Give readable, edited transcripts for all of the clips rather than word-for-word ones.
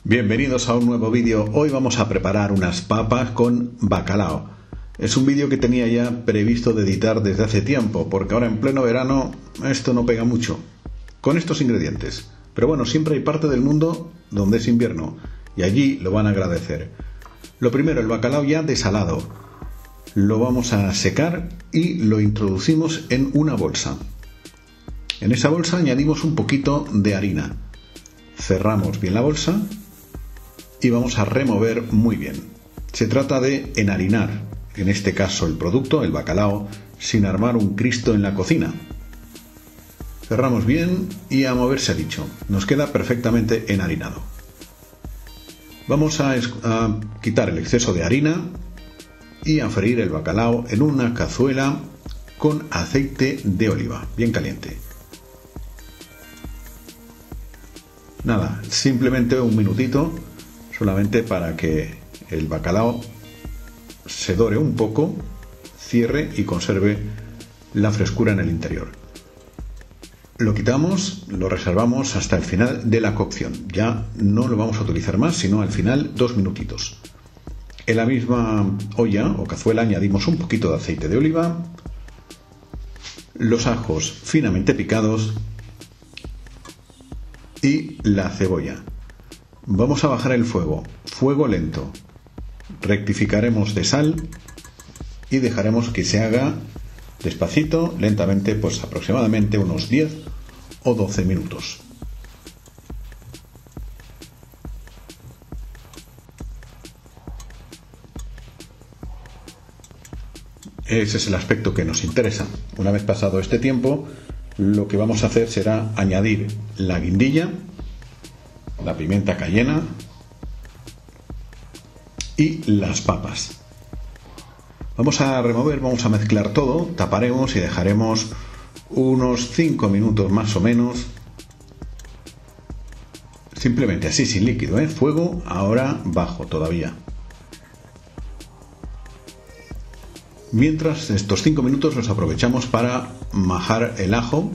Bienvenidos a un nuevo vídeo. Hoy vamos a preparar unas papas con bacalao. Es un vídeo que tenía ya previsto de editar desde hace tiempo, porque ahora en pleno verano esto no pega mucho con estos ingredientes. Pero bueno, siempre hay parte del mundo donde es invierno y allí lo van a agradecer. Lo primero, el bacalao ya desalado. Lo vamos a secar y lo introducimos en una bolsa. En esa bolsa añadimos un poquito de harina. Cerramos bien la bolsa y vamos a remover muy bien. Se trata de enharinar, en este caso el producto, el bacalao, sin armar un Cristo en la cocina. Cerramos bien y a moverse ha dicho. Nos queda perfectamente enharinado. Vamos a quitar el exceso de harina y a freír el bacalao en una cazuela con aceite de oliva, bien caliente. Nada, simplemente un minutito, solamente para que el bacalao se dore un poco, cierre y conserve la frescura en el interior. Lo quitamos, lo reservamos hasta el final de la cocción. Ya no lo vamos a utilizar más, sino al final 2 minutitos. En la misma olla o cazuela añadimos un poquito de aceite de oliva, los ajos finamente picados y la cebolla. Vamos a bajar el fuego, fuego lento. Rectificaremos de sal y dejaremos que se haga despacito, lentamente, pues aproximadamente unos 10 o 12 minutos. Ese es el aspecto que nos interesa. Una vez pasado este tiempo, lo que vamos a hacer será añadir la guindilla, la pimienta cayena y las papas. Vamos a remover, vamos a mezclar todo, taparemos y dejaremos unos 5 minutos más o menos, simplemente así, sin líquido, fuego ahora bajo todavía. Mientras, estos 5 minutos los aprovechamos para majar el ajo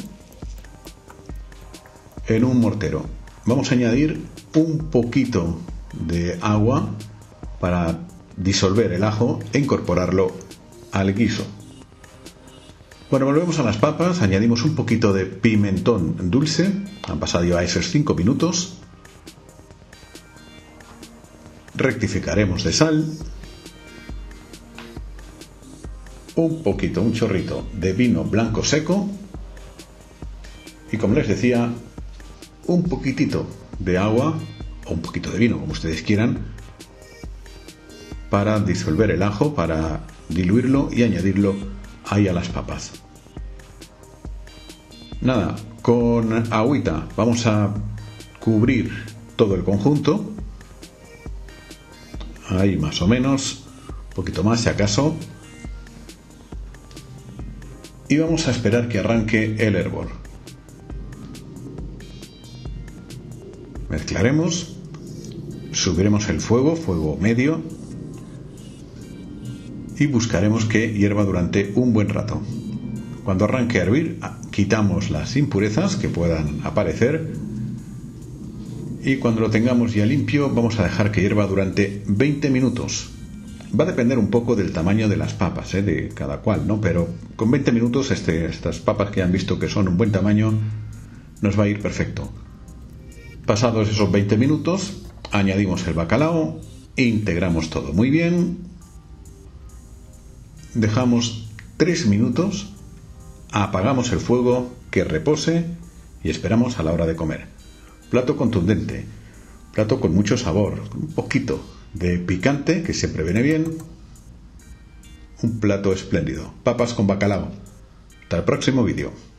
en un mortero. Vamos a añadir un poquito de agua para disolver el ajo e incorporarlo al guiso. Bueno, volvemos a las papas, añadimos un poquito de pimentón dulce, han pasado ya esos 5 minutos, rectificaremos de sal, un chorrito de vino blanco seco y, como les decía, un poquitito de agua o un poquito de vino, como ustedes quieran, para disolver el ajo, para diluirlo y añadirlo ahí a las papas. Nada, con agüita vamos a cubrir todo el conjunto, ahí más o menos, un poquito más si acaso, y vamos a esperar que arranque el hervor. Mezclaremos, subiremos el fuego, fuego medio, y buscaremos que hierva durante un buen rato. Cuando arranque a hervir, quitamos las impurezas que puedan aparecer y cuando lo tengamos ya limpio vamos a dejar que hierva durante 20 minutos. Va a depender un poco del tamaño de las papas, de cada cual, ¿no? Pero con 20 minutos estas papas que han visto que son un buen tamaño nos va a ir perfecto. Pasados esos 20 minutos, añadimos el bacalao, integramos todo muy bien, dejamos 3 minutos, apagamos el fuego, que repose y esperamos a la hora de comer. Plato contundente, plato con mucho sabor, un poquito de picante, que siempre viene bien. Un plato espléndido. Papas con bacalao. Hasta el próximo vídeo.